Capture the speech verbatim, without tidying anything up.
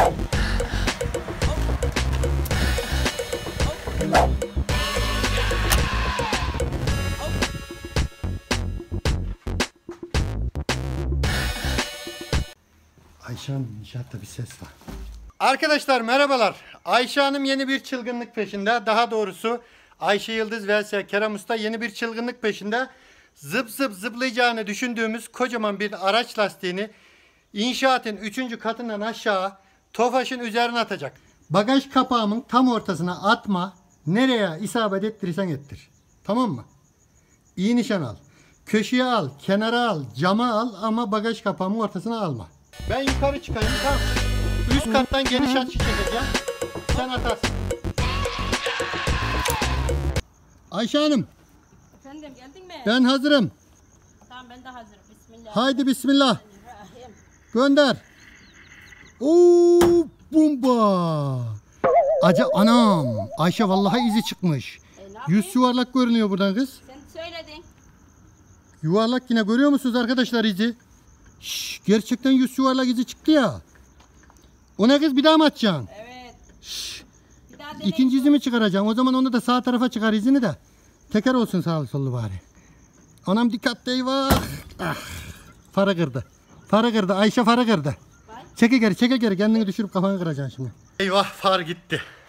Ayşe Hanım, inşaatta bir ses var. Arkadaşlar merhabalar. Ayşe Hanım yeni bir çılgınlık peşinde. Daha doğrusu Ayşe Yıldız vs Kerem Usta yeni bir çılgınlık peşinde. Zıp zıp zıplayacağını düşündüğümüz kocaman bir araç lastiğini inşaatın üçüncü katından aşağı Tofaş'ın üzerine atacak. Bagaj kapağımın tam ortasına atma. Nereye isabet ettirirsen ettir. Tamam mı? İyi nişan al. Köşeye al, kenara al, cama al ama bagaj kapağımın ortasına alma. Ben yukarı çıkayım, tamam. Üst kattan geniş açı çekeceğim. Sen atarsın. Ayşe Hanım. Efendim geldin mi? Ben hazırım. Tamam ben de hazırım. Bismillah. Haydi bismillah. Gönder. Oo, bomba. Acı anam. Ayşe vallahi izi çıkmış. E, Yüz yuvarlak görünüyor buradan kız. Sen söyledin. Yuvarlak yine görüyor musunuz arkadaşlar izi? Şş, gerçekten yüz yuvarlak izi çıktı ya. O ne kız, bir daha mı atacaksın? Evet. Şş, Bir daha deneyin. İkinci izimi çıkaracağım. O zaman onu da sağ tarafa çıkar izini de. Teker olsun sağlı sollu bari. Anam dikkatli, eyvah. Ah, farı kırdı. Farı kırdı. Ayşe farı kırdı. Çekil geri, çekil geri. Kendini düşürüp kafanı kıracaksın şimdi. Eyvah, far gitti.